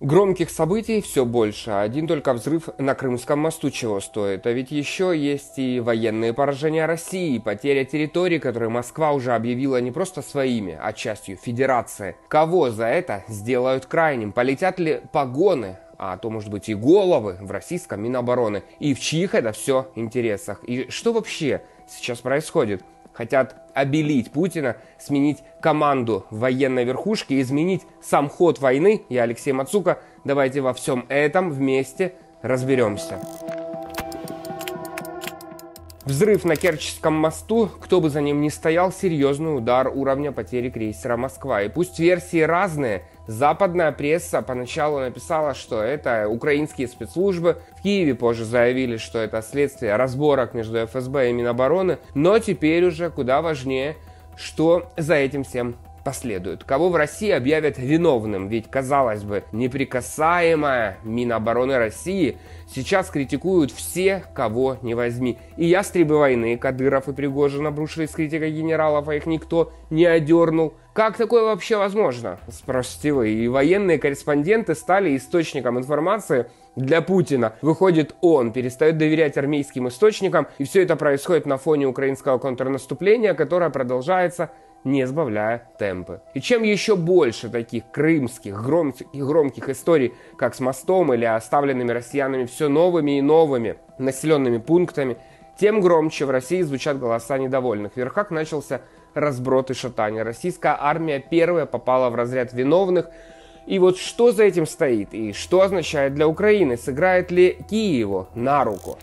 Громких событий все больше. Один только взрыв на Крымском мосту чего стоит. А ведь еще есть и военные поражения России, потеря территорий, которые Москва уже объявила не просто своими, а частью Федерации. Кого за это сделают крайним? Полетят ли погоны, а то, может быть, и головы в российском Минобороны? И в чьих это все интересах? И что вообще сейчас происходит? Хотят обелить Путина, сменить команду военной верхушки, изменить сам ход войны. Я Алексей Мацука. Давайте во всем этом вместе разберемся. Взрыв на Керченском мосту, кто бы за ним ни стоял, серьезный удар уровня потери крейсера «Москва». И пусть версии разные, западная пресса поначалу написала, что это украинские спецслужбы. В Киеве позже заявили, что это следствие разборок между ФСБ и Минобороны. Но теперь уже куда важнее, что за этим всем последует. Кого в России объявят виновным? Ведь, казалось бы, неприкасаемая Минобороны России сейчас критикуют все, кого не возьми. И ястребы войны, Кадыров и Пригожин, обрушились с критикой генералов, а их никто не одернул. Как такое вообще возможно? Спросите вы. И военные корреспонденты стали источником информации для Путина. Выходит, он перестает доверять армейским источникам, и все это происходит на фоне украинского контрнаступления, которое продолжается, не сбавляя темпы. И чем еще больше таких крымских громких историй, как с мостом или оставленными россиянами все новыми и новыми населенными пунктами, тем громче в России звучат голоса недовольных. В верхах начался разброд и шатание. Российская армия первая попала в разряд виновных. И вот что за этим стоит и что означает для Украины? Сыграет ли Киеву на руку?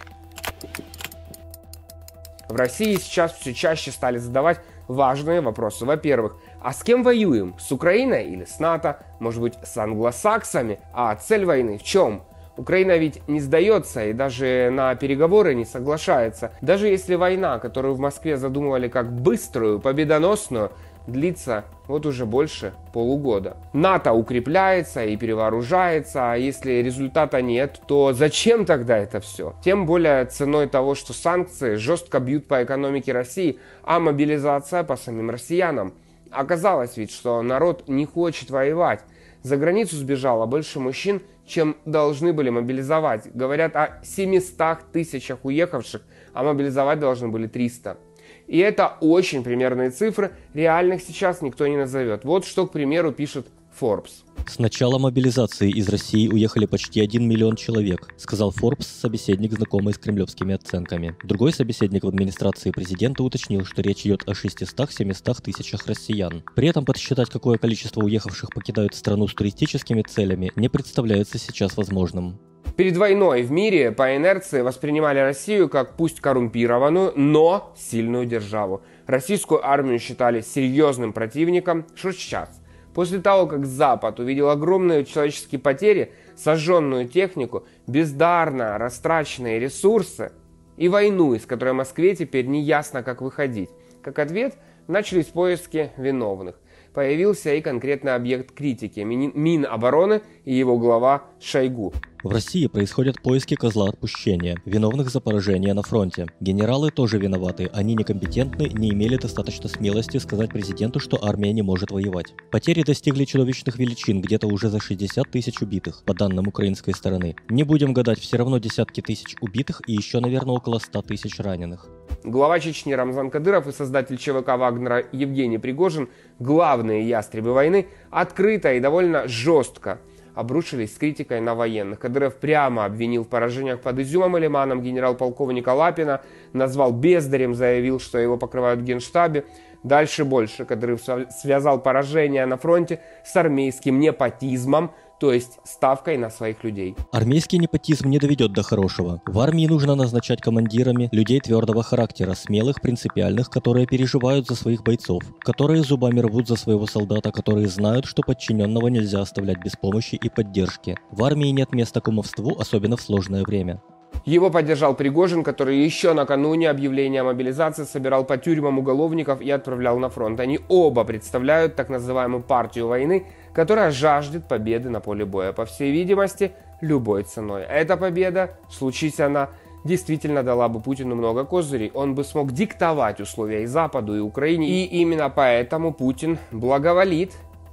В России сейчас все чаще стали задавать важные вопросы. Во-первых, а с кем воюем? С Украиной или с НАТО? Может быть, с англосаксами? А цель войны в чем? Украина ведь не сдается и даже на переговоры не соглашается. Даже если война, которую в Москве задумывали как быструю, победоносную, длится вот уже больше полугода. НАТО укрепляется и перевооружается, а если результата нет, то зачем тогда это все? Тем более ценой того, что санкции жестко бьют по экономике России, а мобилизация по самим россиянам. Оказалось ведь, что народ не хочет воевать. За границу сбежало больше мужчин, чем должны были мобилизовать. Говорят о 700 тысячах уехавших, а мобилизовать должны были 300. И это очень примерные цифры, реальных сейчас никто не назовет. Вот что, к примеру, пишет Forbes. С начала мобилизации из России уехали почти 1 миллион человек, сказал Forbes, собеседник, знакомый с кремлевскими оценками. Другой собеседник в администрации президента уточнил, что речь идет о 600-700 тысячах россиян. При этом подсчитать, какое количество уехавших покидают страну с туристическими целями, не представляется сейчас возможным. Перед войной в мире по инерции воспринимали Россию как пусть коррумпированную, но сильную державу. Российскую армию считали серьезным противником. Что сейчас? После того, как Запад увидел огромные человеческие потери, сожженную технику, бездарно растраченные ресурсы и войну, из которой Москве теперь не ясно, как выходить. Как ответ, начались поиски виновных. Появился и конкретный объект критики – Минобороны и его глава Шойгу. В России происходят поиски козла отпущения, виновных за поражение на фронте. Генералы тоже виноваты, они некомпетентны, не имели достаточно смелости сказать президенту, что армия не может воевать. Потери достигли чудовищных величин, где-то уже за 60 тысяч убитых, по данным украинской стороны. Не будем гадать, все равно десятки тысяч убитых и еще, наверное, около 100 тысяч раненых. Глава Чечни Рамзан Кадыров и создатель ЧВК Вагнера Евгений Пригожин, главные ястребы войны, открыто и довольно жестко обрушились с критикой на военных. Кадыров прямо обвинил в поражениях под Изюмом и Лиманом генерал-полковника Лапина, назвал бездарем, заявил, что его покрывают в Генштабе. Дальше больше. Кадыров связал поражение на фронте с армейским непотизмом, то есть ставкой на своих людей. Армейский непотизм не доведет до хорошего. В армии нужно назначать командирами людей твердого характера, смелых, принципиальных, которые переживают за своих бойцов, которые зубами рвут за своего солдата, которые знают, что подчиненного нельзя оставлять без помощи и поддержки. В армии нет места кумовству, особенно в сложное время. Его поддержал Пригожин, который еще накануне объявления о мобилизации собирал по тюрьмам уголовников и отправлял на фронт. Они оба представляют так называемую партию войны, которая жаждет победы на поле боя. По всей видимости, любой ценой. Эта победа, случись она, действительно дала бы Путину много козырей. Он бы смог диктовать условия и Западу, и Украине. И именно поэтому Путин благоволит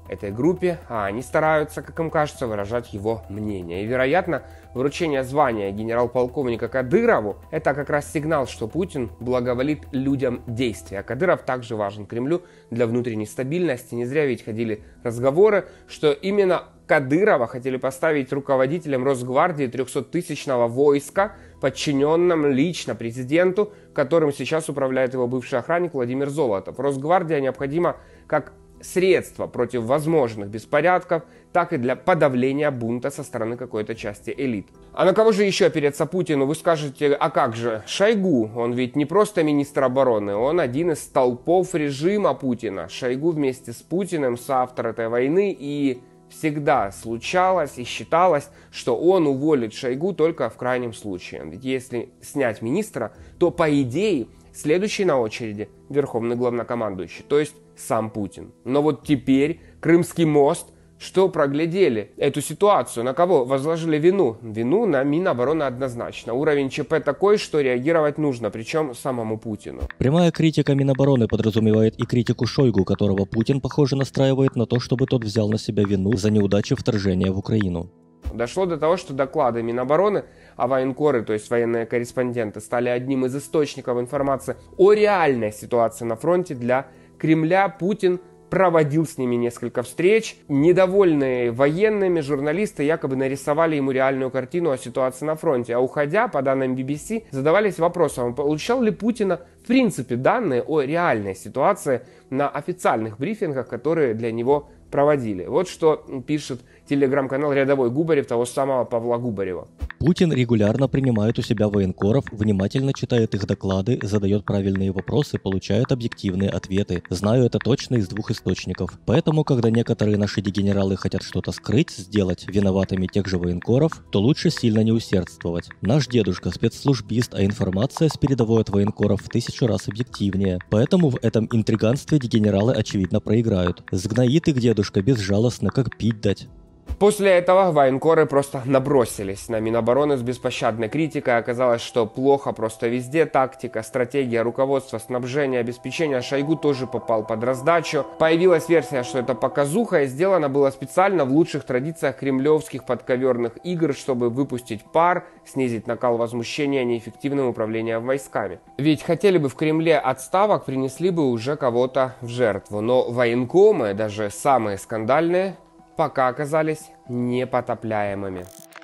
этой группе, а они стараются, как им кажется, выражать его мнение. И, вероятно, вручение звания генерал-полковника Кадырову – это как раз сигнал, что Путин благоволит людям действия. Кадыров также важен Кремлю для внутренней стабильности. Не зря ведь ходили разговоры, что именно Кадырова хотели поставить руководителем Росгвардии 300-тысячного войска, подчиненным лично президенту, которым сейчас управляет его бывший охранник Владимир Золотов. Росгвардия необходима как средство против возможных беспорядков, так и для подавления бунта со стороны какой-то части элит. А на кого же еще опереться Путину? Вы скажете, а как же? Шойгу, он ведь не просто министр обороны, он один из столпов режима Путина. Шойгу вместе с Путиным соавтор этой войны, и всегда случалось и считалось, что он уволит Шойгу только в крайнем случае. Ведь если снять министра, то по идее следующий на очереди верховный главнокомандующий, то есть сам Путин. Но вот теперь Крымский мост, что проглядели эту ситуацию, на кого возложили вину? Вину на Минобороны однозначно. Уровень ЧП такой, что реагировать нужно, причем самому Путину. Прямая критика Минобороны подразумевает и критику Шойгу, которого Путин, похоже, настраивает на то, чтобы тот взял на себя вину за неудачу вторжения в Украину. Дошло до того, что доклады Минобороны, а военкоры, то есть военные корреспонденты, стали одним из источников информации о реальной ситуации на фронте для Кремля. Путин проводил с ними несколько встреч. Недовольные военными журналисты якобы нарисовали ему реальную картину о ситуации на фронте. А уходя, по данным BBC, задавались вопросом, получал ли Путина в принципе данные о реальной ситуации на официальных брифингах, которые для него проводили. Вот что пишет телеграм-канал «Рядовой Губарев» того самого Павла Губарева. Путин регулярно принимает у себя военкоров, внимательно читает их доклады, задает правильные вопросы, получает объективные ответы. Знаю это точно из 2 источников. Поэтому, когда некоторые наши дегенералы хотят что-то скрыть, сделать виноватыми тех же военкоров, то лучше сильно не усердствовать. Наш дедушка спецслужбист, а информация с передовой от военкоров в 1000 раз объективнее. Поэтому в этом интриганстве дегенералы очевидно проиграют. Сгноит их дедушка безжалостно, как пить дать. После этого военкоры просто набросились на Минобороны с беспощадной критикой. Оказалось, что плохо просто везде. Тактика, стратегия, руководство, снабжение, обеспечение. Шойгу тоже попал под раздачу. Появилась версия, что это показуха, и сделано было специально в лучших традициях кремлевских подковерных игр, чтобы выпустить пар, снизить накал возмущения неэффективным управлением войсками. Ведь хотели бы в Кремле отставок, принесли бы уже кого-то в жертву. Но военкомы, даже самые скандальные, пока оказались непотопляемыми.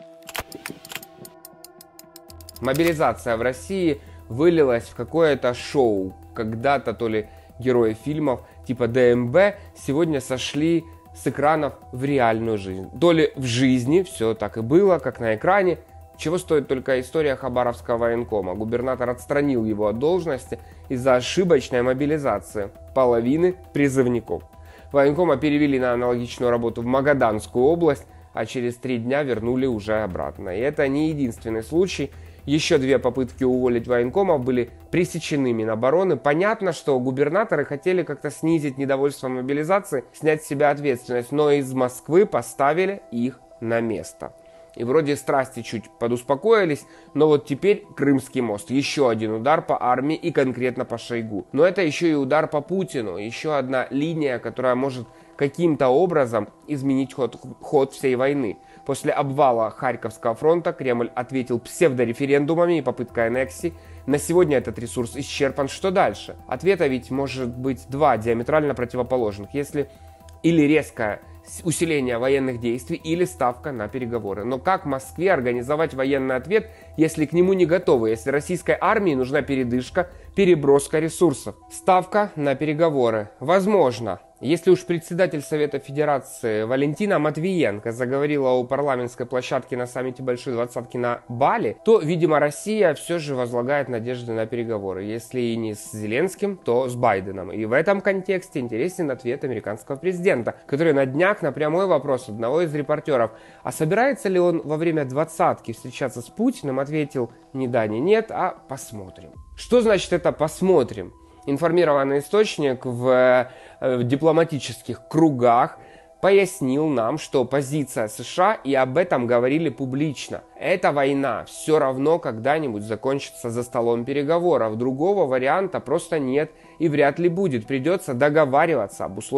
Мобилизация в России вылилась в какое-то шоу. Когда-то то ли герои фильмов типа ДМБ сегодня сошли с экранов в реальную жизнь. То ли в жизни все так и было, как на экране. Чего стоит только история Хабаровского военкома. Губернатор отстранил его от должности из-за ошибочной мобилизации половины призывников. Военкома перевели на аналогичную работу в Магаданскую область, а через 3 дня вернули уже обратно. И это не единственный случай. Еще 2 попытки уволить военкомов были пресечены Минобороны. Понятно, что губернаторы хотели как-то снизить недовольство мобилизации, снять с себя ответственность, но из Москвы поставили их на место. И вроде страсти чуть подуспокоились, но вот теперь Крымский мост. Еще один удар по армии и конкретно по Шойгу. Но это еще и удар по Путину. Еще одна линия, которая может каким-то образом изменить ход всей войны. После обвала Харьковского фронта Кремль ответил псевдореферендумами и попыткой аннексии. На сегодня этот ресурс исчерпан. Что дальше? Ответа ведь может быть 2 диаметрально противоположных. Если или резкое усиление военных действий, или ставка на переговоры. Но как Москве организовать военный ответ, если к нему не готовы, если российской армии нужна передышка, переброска ресурсов? Ставка на переговоры. Возможно. Если уж председатель Совета Федерации Валентина Матвиенко заговорила о парламентской площадке на саммите Большой Двадцатки на Бали, то, видимо, Россия все же возлагает надежды на переговоры. Если и не с Зеленским, то с Байденом. И в этом контексте интересен ответ американского президента, который на днях на прямой вопрос одного из репортеров, а собирается ли он во время двадцатки встречаться с Путиным, ответил ни да, ни нет, а посмотрим. Что значит это «посмотрим»? Информированный источник в дипломатических кругах пояснил нам, что позиция США, и об этом говорили публично. Эта война все равно когда-нибудь закончится за столом переговоров. Другого варианта просто нет и вряд ли будет. Придется договариваться об условиях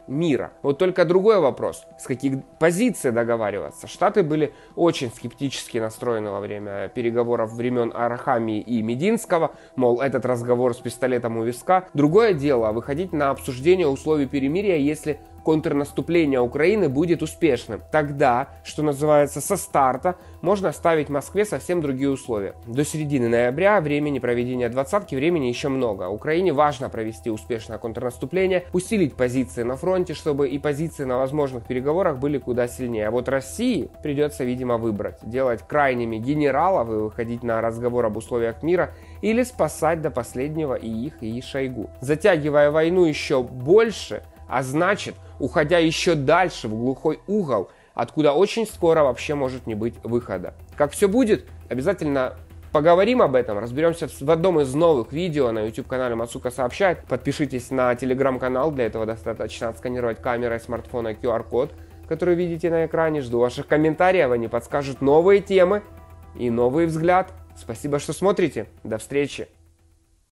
мира. Вот только другой вопрос, с каких позиций договариваться. Штаты были очень скептически настроены во время переговоров времен Арахамии и Мединского, мол, этот разговор с пистолетом у виска. Другое дело, выходить на обсуждение условий перемирия, если контрнаступление Украины будет успешным. Тогда, что называется, со старта можно ставить Москве совсем другие условия. До середины ноября времени проведения двадцатки, времени еще много. Украине важно провести успешное контрнаступление, усилить позиции на фронте, чтобы и позиции на возможных переговорах были куда сильнее. А вот России придется, видимо, выбрать. Делать крайними генералов и выходить на разговор об условиях мира, или спасать до последнего и их, и Шойгу. Затягивая войну еще больше, а значит, уходя еще дальше в глухой угол, откуда очень скоро вообще может не быть выхода. Как все будет, обязательно поговорим об этом, разберемся в одном из новых видео на YouTube-канале Мацука сообщает. Подпишитесь на телеграм-канал, для этого достаточно отсканировать камерой смартфона QR-код, который видите на экране. Жду ваших комментариев, они подскажут новые темы и новый взгляд. Спасибо, что смотрите. До встречи.